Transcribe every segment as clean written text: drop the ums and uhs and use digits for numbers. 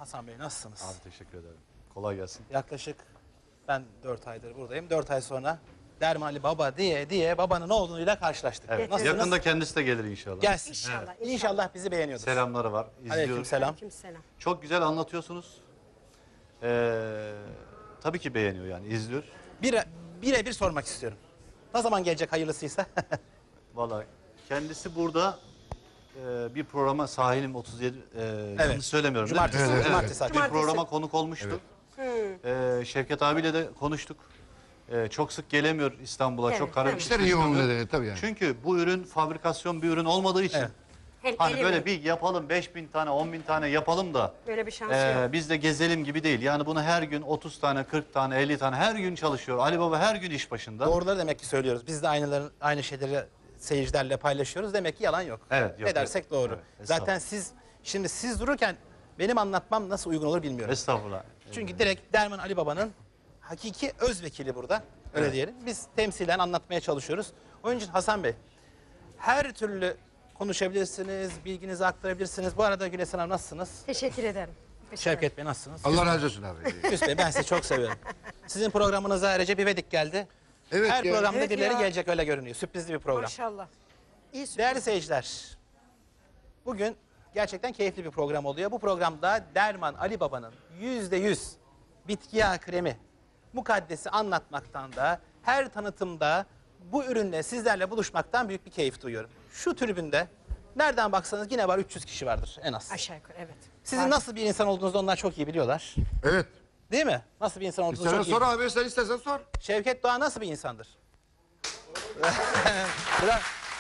Hasan Bey nasılsınız? Abi teşekkür ederim. Kolay gelsin. Yaklaşık ben 4 aydır buradayım. 4 ay sonra Derman Ali Baba diye babanın oğluyla karşılaştık. Evet. Nasılsınız? Yakında kendisi de gelir inşallah. Gelsin. İnşallah. İnşallah bizi beğeniyordur. Selamları var. İzliyor. Aleykümselam. Aleykümselam. Çok güzel anlatıyorsunuz. Tabii ki beğeniyor yani izliyor. Birebir sormak istiyorum. Ne zaman gelecek hayırlısıysa? Vallahi kendisi burada bir programa Sahilim 37 yanlış söylemiyorum Cumartesi, değil mi? cumartesi Bir akşamı. programa konuk olmuştu. Şevket abiyle de konuştuk. Çok sık gelemiyor İstanbul'a. Evet, Çok kara evet. İşler yoğun nedeni tabii yani. Çünkü bu ürün fabrikasyon bir ürün olmadığı için Evet. Hem hani eli böyle mi? bir yapalım 5000 tane 10.000 tane yapalım da Böyle bir şansı yok. biz de gezelim gibi değil. Yani bunu her gün 30 tane 40 tane 50 tane her gün çalışıyor. Ali Baba her gün iş başında. Doğruları demek ki söylüyoruz. Biz de aynı şeyleri seyircilerle paylaşıyoruz. Demek ki yalan yok. Evet, yok, Ne dersek yok. doğru. Evet, Zaten siz dururken benim anlatmam nasıl uygun olur bilmiyorum. Estağfurullah. Çünkü direkt Derman Ali Baba'nın hakiki öz vekili burada. Öyle Evet. diyelim. Biz temsilen anlatmaya çalışıyoruz. Onun için Hasan Bey, her türlü konuşabilirsiniz, bilginizi aktarabilirsiniz. Bu arada Gülesin Hanım nasılsınız? Teşekkür ederim. Şevket Bey nasılsınız? Allah razı olsun abi. Hüsnü Bey ben sizi çok seviyorum. Sizin programınıza Recep İvedik geldi. Evet Her ya. programda Evet birileri ya. gelecek öyle görünüyor. Sürprizli bir program. Maşallah. İyi Değerli seyirciler, bugün gerçekten keyifli bir program oluyor. Bu programda Derman Ali Baba'nın %100 bitki yağı kremi mukaddesi anlatmaktan da her tanıtımda bu ürünle sizlerle buluşmaktan büyük bir keyif duyuyorum. Şu tribünde nereden baksanız yine var 300 kişi vardır en az. Aşağı yukarı evet. Sizin nasıl bir insan olduğunuzu onlar çok iyi biliyorlar. Evet. Değil mi? Nasıl bir insan olduğunuzu İstersen çok iyi. sor abi, sen istersen sor. Şevket Doğan nasıl bir insandır? Bırak.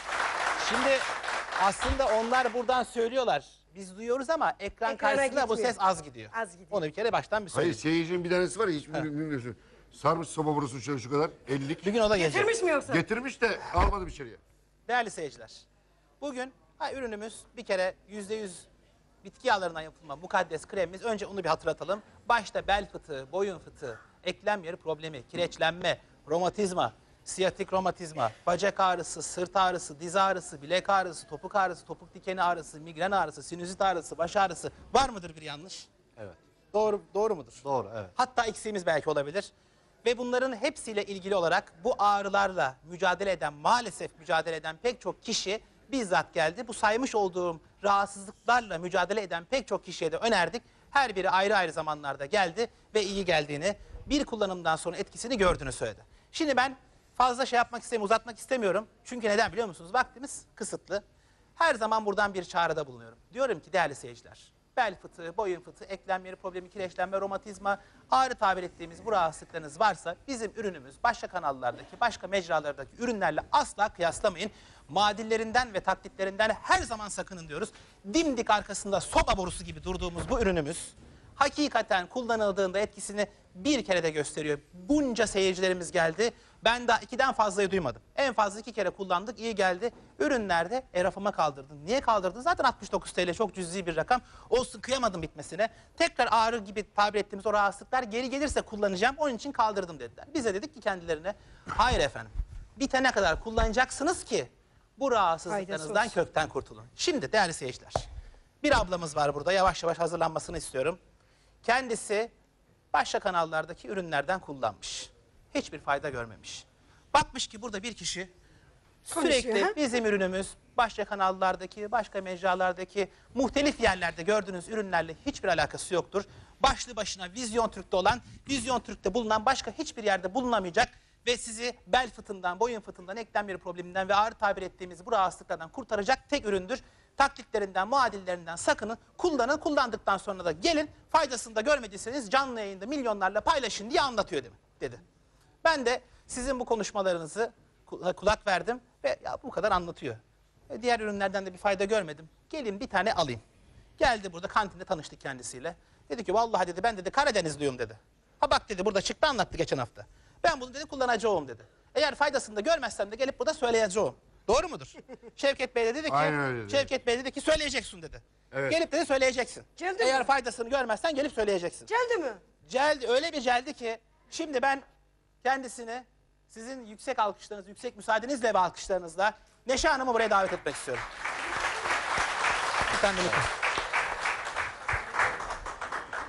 Şimdi aslında onlar buradan söylüyorlar. Biz duyuyoruz ama ekran Ekrana karşısında bu gitmiyor. ses az gidiyor. Az gidiyor. Onu bir kere baştan bir Hayır, söyleyeyim. seyircinin bir tanesi var ya, hiç bilmiyorsun. Sarmış soba borusu şöyle şu kadar, 50'lik. Bir gün o da gelecek. Getirmiş mi yoksa? Getirmiş de almadım içeriye. Değerli seyirciler, bugün ürünümüz bir kere %100 bitki yağlarından yapılma mukaddes kremimiz. Önce onu bir hatırlatalım. Başta bel fıtığı, boyun fıtığı, eklem yeri problemi, kireçlenme, romatizma, siyatik romatizma, bacak ağrısı, sırt ağrısı, diz ağrısı, bilek ağrısı, topuk ağrısı, topuk dikeni ağrısı, migren ağrısı, sinüzit ağrısı, baş ağrısı. Var mıdır bir yanlış? Evet. Doğru mudur? Doğru, evet. Hatta eksiğimiz belki olabilir. Ve bunların hepsiyle ilgili olarak bu ağrılarla maalesef mücadele eden pek çok kişi bizzat geldi. Bu saymış olduğum rahatsızlıklarla mücadele eden pek çok kişiye de önerdik. Her biri ayrı ayrı zamanlarda geldi ve iyi geldiğini, bir kullanımdan sonra etkisini gördüğünü söyledi. Şimdi ben fazla uzatmak istemiyorum. Çünkü neden biliyor musunuz? Vaktimiz kısıtlı. Her zaman buradan bir çağrıda bulunuyorum. Diyorum ki değerli seyirciler, bel fıtığı, boyun fıtığı, eklem yeri problemi, kireçlenme, romatizma, ağrı tabir ettiğimiz bu rahatsızlıklarınız varsa bizim ürünümüz başka kanallardaki, başka mecralardaki ürünlerle asla kıyaslamayın. Muadillerinden ve taklitlerinden her zaman sakının diyoruz. Dimdik arkasında soba borusu gibi durduğumuz bu ürünümüz hakikaten kullanıldığında etkisini bir kere de gösteriyor. Bunca seyircilerimiz geldi. Ben daha 2'den fazlayı duymadım. En fazla 2 kere kullandık, iyi geldi. Ürünlerde rafıma kaldırdın. Niye kaldırdın? Zaten 69 TL çok cüzi bir rakam. Olsun, kıyamadım bitmesine. Tekrar ağrı gibi tabir ettiğimiz o rahatsızlıklar geri gelirse kullanacağım. Onun için kaldırdım dediler. Biz de dedik ki kendilerine, hayır efendim, bitene kadar kullanacaksınız ki bu rahatsızlıklarınızdan Faydası olsun. kökten kurtulun. Şimdi değerli seyirciler, bir ablamız var burada, yavaş yavaş hazırlanmasını istiyorum. Kendisi başka kanallardaki ürünlerden kullanmış. Hiçbir fayda görmemiş. Bakmış ki burada bir kişi sürekli Konuşuyor, ha? bizim ürünümüz başka kanallardaki, başka mecralardaki muhtelif yerlerde gördüğünüz ürünlerle hiçbir alakası yoktur. Başlı başına Vizyon Türk'te olan, Vizyon Türk'te bulunan başka hiçbir yerde bulunamayacak ve sizi bel fıtığından, boyun fıtığından, eklem yeri probleminden ve ağrı tabir ettiğimiz bu rahatsızlıklardan kurtaracak tek üründür. Taklitlerinden, muadillerinden sakının, kullanın, kullandıktan sonra da gelin, faydasını da görmediyseniz canlı yayında milyonlarla paylaşın diye anlatıyor dedi. Ben de sizin bu konuşmalarınızı kulak verdim ve ya bu kadar anlatıyor. Diğer ürünlerden de bir fayda görmedim. Gelin bir tane alayım. Geldi, burada kantinde tanıştık kendisiyle. Dedi ki vallahi dedi, ben dedi Karadenizliyim dedi. Ha bak dedi, burada çıktı anlattı geçen hafta. Ben bunu dedi kullanacağım dedi. Eğer faydasını da görmezsem de gelip burada söyleyeceğim. Doğru mudur? Şevket Bey de dedi ki, Aynen öyle dedi. Şevket Bey dedi ki söyleyeceksin dedi. Evet. Gelip dedi söyleyeceksin. Geldi Eğer mi? faydasını görmezsen gelip söyleyeceksin. Geldi mi? Geldi, öyle bir geldi ki şimdi ben kendisini sizin yüksek alkışlarınız, yüksek müsaadenizle ve alkışlarınızla Neşe Hanım'ı buraya davet etmek istiyorum. Bir tane de mikrofon.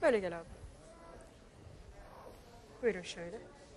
Böyle gel abi. Buyurun şöyle.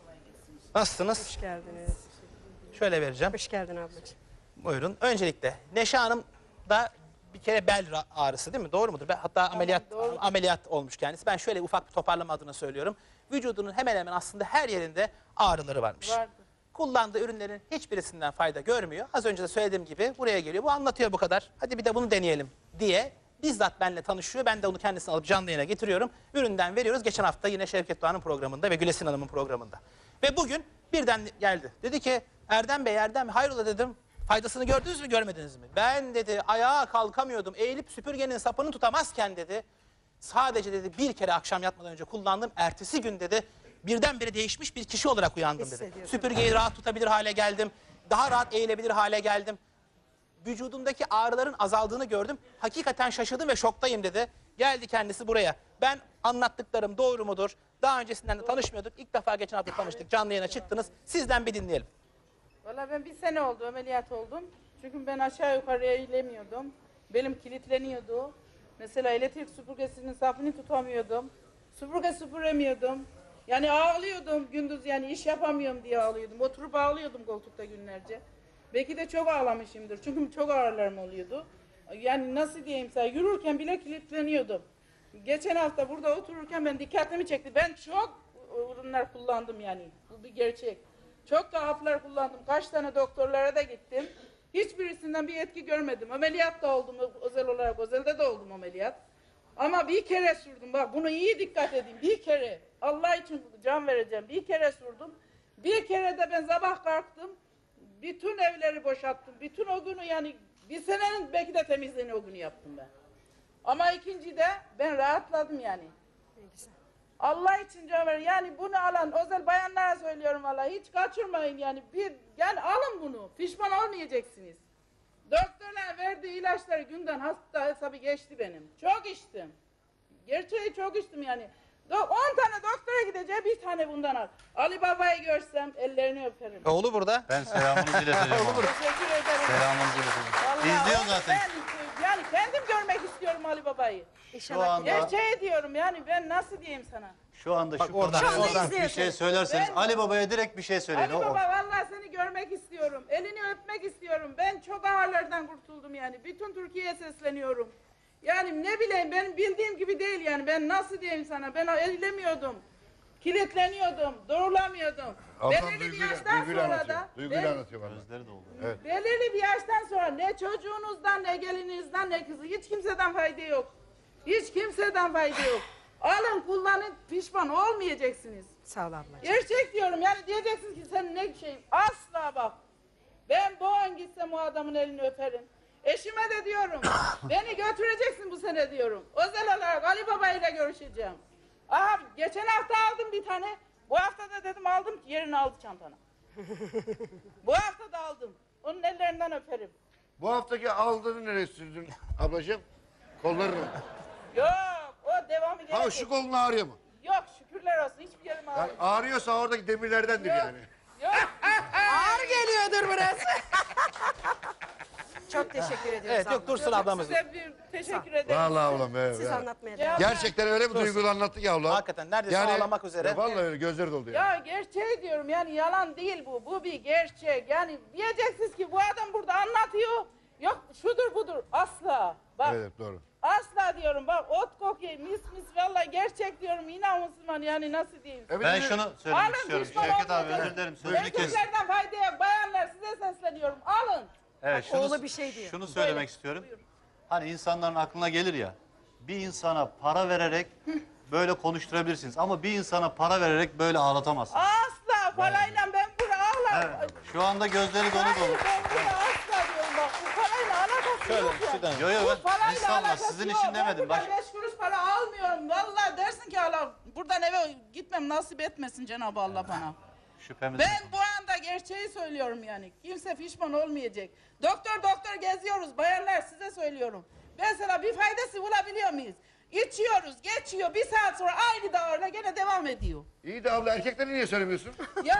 Nasılsınız? Hoş geldiniz. Şöyle vereceğim. Hoş geldin ablacığım. Buyurun. Öncelikle Neşe Hanım da bir kere bel ağrısı değil mi? Doğru mudur? Hatta ameliyat olmuş kendisi. Ben şöyle ufak bir toparlama adına söylüyorum. Vücudunun hemen hemen aslında her yerinde ağrıları varmış. Vardı. Kullandığı ürünlerin hiçbirisinden fayda görmüyor. Az önce de söylediğim gibi buraya geliyor. Bu anlatıyor bu kadar. Hadi bir de bunu deneyelim diye bizzat benimle tanışıyor. Ben de onu kendisine alıp canlı yayına getiriyorum. Üründen veriyoruz. Geçen hafta yine Şevket Doğan'ın programında ve Gülesin Hanım'ın programında. Ve bugün birden geldi. Dedi ki Erdem Bey hayrola dedim. Faydasını gördünüz mü görmediniz mi? Ben dedi ayağa kalkamıyordum. Eğilip süpürgenin sapını tutamazken dedi. Sadece dedi bir kere akşam yatmadan önce kullandım. Ertesi gün dedi birdenbire değişmiş bir kişi olarak uyandım dedi. Hissediyorsun. Süpürgeyi rahat tutabilir hale geldim. Daha rahat eğilebilir hale geldim. Vücudumdaki ağrıların azaldığını gördüm. Hakikaten şaşırdım ve şoktayım dedi. Geldi kendisi buraya. Ben anlattıklarım doğru mudur? Daha öncesinden de tanışmıyorduk. İlk defa geçen hafta tanıştık. Canlı yayına çıktınız. Sizden bir dinleyelim. Valla ben bir sene oldu ameliyat oldum. Çünkü ben aşağı yukarı eğilemiyordum. Belim kilitleniyordu. Mesela elektrik süpürgesinin safını tutamıyordum. Süpürge süpüremiyordum. Yani ağlıyordum gündüz, yani iş yapamıyorum diye ağlıyordum. Oturup ağlıyordum koltukta günlerce. Belki de çok ağlamışımdır. Çünkü çok ağrılarım oluyordu. Yani nasıl diyeyim sana, yürürken bile kilitleniyordum. Geçen hafta burada otururken ben dikkatimi çekti. Ben çok ürünler kullandım yani. Bu bir gerçek. Çok da haplar kullandım. Kaç tane doktorlara da gittim. Hiçbirisinden bir etki görmedim. Ameliyat da oldum özel olarak. Özelde de oldum ameliyat. Ama bir kere sürdüm. Bak bunu iyi dikkat edin. Bir kere. Allah için can vereceğim. Bir kere sürdüm. Bir kere de ben sabah kalktım. Bütün evleri boşalttım. Bütün o günü, yani bir senenin belki de temizliğini o günü yaptım ben. Ama ikinci de ben rahatladım yani. Ne güzel. Allah için can ver. Yani bunu alan özel bayanlara söylüyorum valla. Hiç kaçırmayın yani. Yani alın bunu. Pişman olmayacaksınız. Doktorlar verdiği ilaçları günden hasta hesabı geçti benim. Çok içtim. Gerçeği çok içtim yani. 10 tane doktora gideceğim, bir tane bundan al. Ali Baba'yı görsem ellerini öperim. Oğlu burada. Ben selamınızı ileteceğim ona. Teşekkür ederim. Selamınızı ileteceğim. Vallahi İzliyor o- zaten. yani kendim görmek istiyorum Ali Baba'yı. İnşallah. anda- Gerçeği diyorum yani, ben nasıl diyeyim sana. Şu anda Bak şu oradan, konuda oradan. bir şey söylerseniz Ben- Ali Baba'ya direkt bir şey söyleyin. Ali Baba vallahi seni görmek istiyorum. Elini öpmek istiyorum. Ben çok ağırlardan kurtuldum yani. Bütün Türkiye'ye sesleniyorum. Yani ne bileyim, benim bildiğim gibi değil yani. Ben nasıl diyeyim sana? Ben eğilemiyordum. Kilitleniyordum. Doğrulamıyordum. Belirli bir yaştan sonra da Duyguyla anlatıyor bana. Gözleri doldu. belirli bir yaştan sonra ne çocuğunuzdan, ne gelininizden, ne kızı, hiç kimseden fayda yok. Hiç kimseden fayda yok. Alın, kullanın, pişman olmayacaksınız. Sağ ol ablacığım. Gerçek diyorum yani, diyeceksiniz ki sen ne şey, asla bak. Ben bu an gitsem o adamın elini öperim. Eşime de diyorum, beni götüreceksin bu sene diyorum. Özel olarak Ali Baba ile görüşeceğim. Aha geçen hafta aldım bir tane. Bu hafta da dedim aldım, yerini aldı çantana. Bu hafta da aldım. Onun ellerinden öperim. Bu haftaki aldığını nereye sürdün ablacığım? Kollarını. Yok, o devamı gelecek. Ha şu kolun ağrıyor mu? Yok, şükürler olsun, hiçbir yerim Yani ağrıyor. ağrıyorsa oradaki demirlerdendir Yok. yani. Yok. Ağır geliyordur burası. Çok teşekkür ediyoruz. Evet, yok abla. Dursun ablamız. Size bir teşekkür ederim. Vallahi ulan be. Siz be. anlatmaya Ya- devam. Gerçekten öyle bir duygulu anlattı ki abla. Hakikaten neredeyse ağlamak üzere. Ya vallahi öyle gözleri doldu ya. Ya gerçeği diyorum yani, yalan değil bu. Bu bir gerçek. Yani diyeceksiniz ki bu adam burada anlatıyor. Yok şudur budur. Asla. Bak Evet doğru. asla diyorum. Bak ot kokuyor mis vallahi gerçek diyorum. İnan Müslüman, yani nasıl diyeyim. Ben şunu söylemek Alın, istiyorum. pişman Şevket abi olmayacaksınız. özür dilerim sözünü kes. Erkeklerden fayda yok. Bayanlar, size sesleniyorum. Alın. Evet, Oğlu bir şey diyor. Şunu söylemek Söyle, istiyorum. buyurun. Hani insanların aklına gelir ya, bir insana para vererek böyle konuşturabilirsiniz ama bir insana para vererek böyle ağlatamazsınız. Asla parayla ben burada ağlarım. Evet. Şu anda gözleri dolu Hayır, dolu. ben burada asla diyorum bak. Bu parayla alakası Şöyle, yok ya. şuradan. Yo yo Bu parayla estağfurullah alakası sizin yok. için demedim. Ben Baş... buradan 5 kuruş para almıyorum. Vallahi dersin ki Allah, buradan eve gitmem nasip etmesin Cenab-ı Allah bana. Şüphemiz Ben yok. bu anda gerçeği söylüyorum yani. Kimse pişman olmayacak. Doktor geziyoruz. Bayanlar, size söylüyorum. Mesela bir faydası bulabiliyor muyuz? İçiyoruz, geçiyor. Bir saat sonra aynı davarla gene devam ediyor. İyi de abla erkekleri niye söylemiyorsun? Ya, erkekler şimdi şöyle bir şey. Erkekler bazı şeyleri hafife alıyor.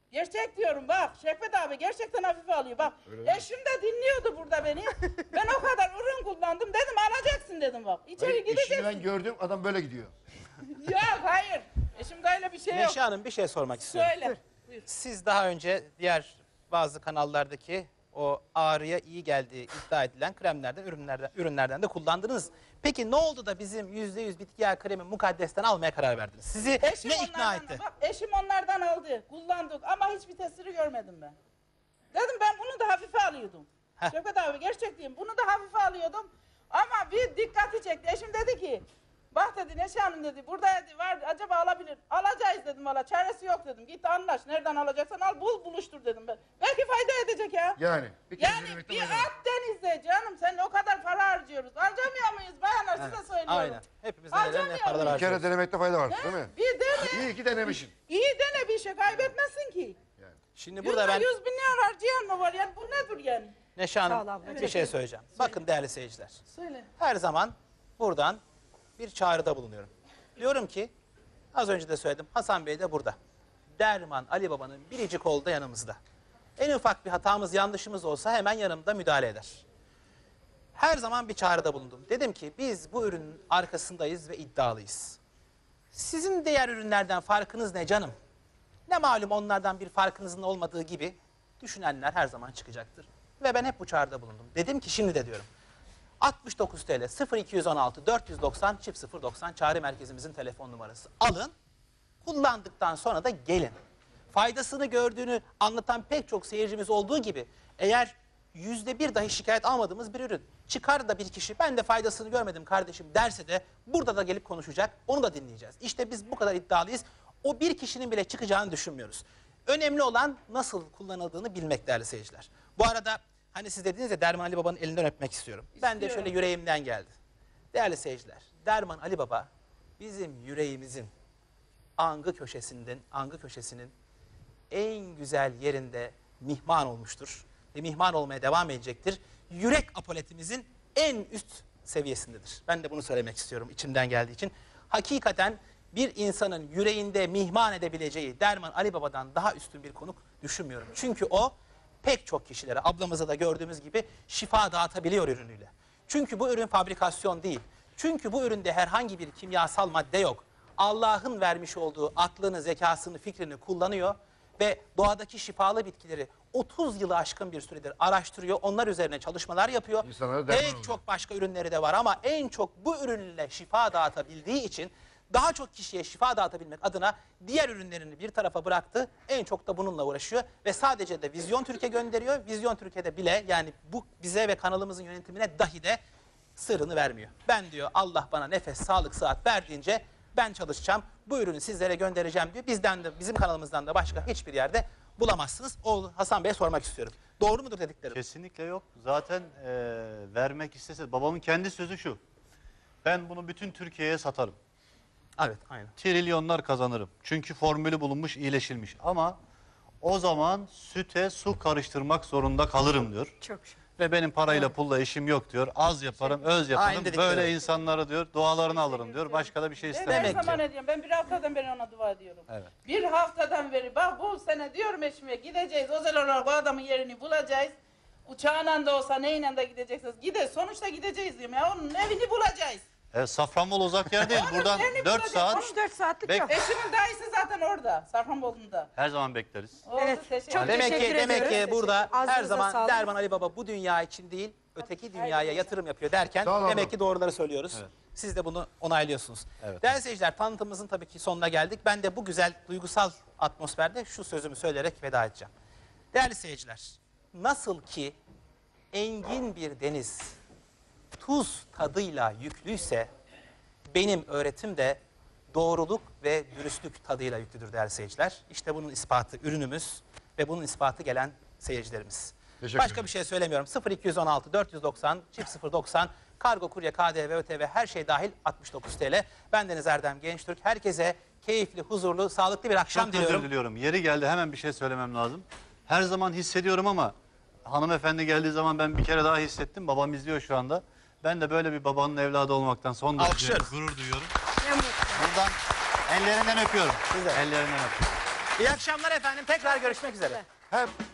Gerçek diyorum bak. Şevket abi gerçekten hafife alıyor. Bak eşim de dinliyordu burada beni. Ben o kadar ürün kullandım. Dedim alacaksın dedim bak. İçeri Eşini gideceksin. ben gördüm, adam böyle gidiyor. Yok hayır. Eşimde öyle bir şey yok. Neşe Hanım bir şey sormak istiyorum. Söyle. Buyur. Siz daha önce diğer bazı kanallardaki o ağrıya iyi geldiği iddia edilen kremlerden, ürünlerden de kullandınız. Peki ne oldu da bizim %100 bitki yağı kremi mukaddesten almaya karar verdiniz? Sizi Eşim ne ikna onlardan- etti? Bak eşim onlardan aldı. Kullandık ama hiçbir tesiri görmedim ben. Dedim ben bunu da hafife alıyordum. Heh. Şevket abi gerçek diyeyim. Bunu da hafife alıyordum. Ama bir dikkati çekti. Eşim dedi ki bak dedi Neşe Hanım dedi burada dedi, var acaba alabilir. Alacağız dedim valla çaresi yok dedim. Git anlaş nereden alacaksan al buluştur dedim ben. Belki fayda edecek ya. Yani. Bir kere Yani denemekte bir fayda var. at denizde canım sen o kadar para harcıyoruz. Harcamıyor muyuz bayanlar size söylüyorum. Aynen. Hepimiz Harcamıyor neden ne paralar muyuz? Bir kere harcıyoruz. denemekte fayda var, değil mi? Bir dene. İyi ki denemişsin. İyi dene bir şey kaybetmezsin ki. Şimdi burada ben 100 milyon harcayan mı var yani bu nedir yani? Neşe Sağ ol Hanım abla. bir şey söyleyeceğim. Bakın değerli seyirciler. Söyle. Her zaman buradan bir çağrıda bulunuyorum. Diyorum ki az önce de söyledim Hasan Bey de burada. Derman Ali Baba'nın biricik kolu da yanımızda. En ufak bir hatamız yanlışımız olsa hemen yanımda müdahale eder. Her zaman bir çağrıda bulundum. Dedim ki biz bu ürünün arkasındayız ve iddialıyız. Sizin diğer ürünlerden farkınız ne canım? Ne malum onlardan bir farkınızın olmadığı gibi düşünenler her zaman çıkacaktır. Ve ben hep bu çağrıda bulundum. Dedim ki şimdi de diyorum. 69 TL 0216 490 090 çağrı merkezimizin telefon numarası. Alın, kullandıktan sonra da gelin. Faydasını gördüğünü anlatan pek çok seyircimiz olduğu gibi eğer %1 dahi şikayet almadığımız bir ürün çıkar da bir kişi ben de faydasını görmedim kardeşim derse de burada da gelip konuşacak, onu da dinleyeceğiz. İşte biz bu kadar iddialıyız. O bir kişinin bile çıkacağını düşünmüyoruz. Önemli olan nasıl kullanıldığını bilmek değerli seyirciler. Bu arada hani siz dediniz ya Derman Ali Baba'nın elinden öpmek istiyorum. Ben de şöyle yüreğimden geldi. Değerli seyirciler, Derman Ali Baba bizim yüreğimizin angı köşesinin en güzel yerinde mihman olmuştur. Ve mihman olmaya devam edecektir. Yürek apoletimizin en üst seviyesindedir. Ben de bunu söylemek istiyorum içimden geldiği için. Hakikaten bir insanın yüreğinde mihman edebileceği Derman Ali Baba'dan daha üstün bir konuk düşünmüyorum. Çünkü o pek çok kişilere ablamıza da gördüğümüz gibi şifa dağıtabiliyor ürünüyle. Çünkü bu ürün fabrikasyon değil. Çünkü bu üründe herhangi bir kimyasal madde yok. Allah'ın vermiş olduğu aklını, zekasını, fikrini kullanıyor ve doğadaki şifalı bitkileri 30 yılı aşkın bir süredir araştırıyor. Onlar üzerine çalışmalar yapıyor. İnsanlara derman Pek oluyor. çok başka ürünleri de var ama en çok bu ürünle şifa dağıtabildiği için daha çok kişiye şifa dağıtabilmek adına diğer ürünlerini bir tarafa bıraktı. En çok da bununla uğraşıyor ve sadece de Vizyon Türkiye gönderiyor. Vizyon Türkiye'de bile yani bu bize ve kanalımızın yönetimine dahi de sırrını vermiyor. Ben diyor Allah bana nefes, sağlık, sıhhat verdiğince ben çalışacağım. Bu ürünü sizlere göndereceğim diyor. Bizden de bizim kanalımızdan da başka hiçbir yerde bulamazsınız. O Hasan Bey'e sormak istiyorum. Doğru mudur dediklerim? Kesinlikle yok. Zaten vermek istese babamın kendi sözü şu. Ben bunu bütün Türkiye'ye satarım. Evet, aynen. Trilyonlar kazanırım. Çünkü formülü bulunmuş, iyileşilmiş. Ama o zaman süte su karıştırmak zorunda kalırım diyor. Çok şükür. Ve benim parayla pulla işim yok diyor. Az yaparım, öz Aynı yaparım. dedikleri. Böyle insanları diyor, dualarını alırım diyor. Başka da bir şey Ben istemem. Demek her ki. zaman ediyorum. Ben bir haftadan beri ona dua ediyorum. Evet. Bir haftadan beri bak bu sene diyorum eşime gideceğiz. Özel olarak bu adamın yerini bulacağız. Uçağıyla da olsa neyle de gideceksiniz. Sonuçta gideceğiz diyorum ya. Onun evini bulacağız. Safranbolu uzak yer değil. Onun Buradan yerini 4 bulacağız. saat 14 saatlik Bek- yok. Eşimin dayısı zaten orada. Safranbolu'nda. her zaman bekleriz. Oldu, Evet, teşekkür çok ederim. Demek ki ediyoruz. burada her Ağzınıza zaman sağlık. Derman Ali Baba bu dünya için değil, öteki dünyaya yatırım yapıyor derken Sağ olun. demek ki doğruları söylüyoruz. Evet. Siz de bunu onaylıyorsunuz. Evet. Değerli seyirciler, tanıtımımızın tabii ki sonuna geldik. Ben de bu güzel duygusal atmosferde şu sözümü söyleyerek veda edeceğim. Değerli seyirciler, nasıl ki engin bir deniz tuz tadıyla yüklüyse benim öğretim de doğruluk ve dürüstlük tadıyla yüklüdür değerli seyirciler. İşte bunun ispatı ürünümüz ve bunun ispatı gelen seyircilerimiz. Teşekkür Başka ederim. bir şey söylemiyorum. 0216 490 090 kargo, kurye, KDV, ÖTV her şey dahil 69 TL. Ben Deniz Erdem Gençtürk. Herkese keyifli, huzurlu, sağlıklı bir akşam Çok diliyorum. özür diliyorum. Yeri geldi hemen bir şey söylemem lazım. Her zaman hissediyorum ama hanımefendi geldiği zaman ben bir kere daha hissettim. Babam izliyor şu anda. Ben de böyle bir babanın evladı olmaktan son derece Alkışlarız. gurur duyuyorum. Ne mutlu. Buradan ellerinden öpüyorum. Güzel. Ellerinden öpüyorum. İyi akşamlar efendim. Tekrar görüşmek üzere. Hem